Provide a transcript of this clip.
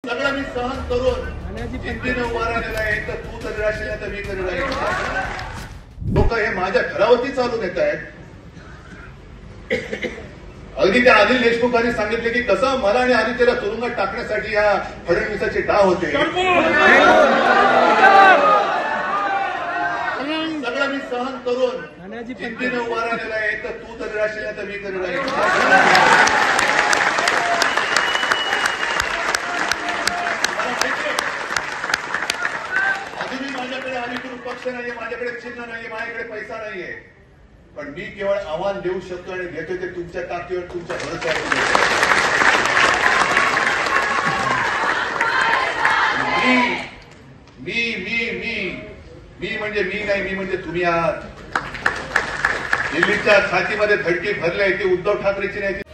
सगळं मी सहन करून जिद्दीने उभा राहिलेला आहे. तर तू तरी राहशील नाही तर मी तरी राहील. लोक हे माझ्या घरावरती चालून येत आहेत. अगदी त्या अनिल देशमुखांनी सांगितले की कसं मला आणि आदित्यला तुरुंगात टाकण्यासाठी या फडणवीसाचे डाव होते. सगळं मी सहन करून जिद्दीने उभा राहिलेला आहे. तर तू तरी राहशील नाही तर मी तरी राहील. माझ्याकडे अधिकृत पक्ष नाहीये, माझ्याकडे चिन्ह नाहीये, माझ्याकडे पैसा नाहीये, पण मी केवळ आव्हान देऊ शकतो आणि देतो ते तुमच्या ताकदीवर, तुमच्या भरोश्यावर. मी म्हणजे मी नाही, मी म्हणजे तुम्ही आहात. दिल्लीच्या छातीमध्ये धडकी भरली ती उद्धव ठाकरेची नाही.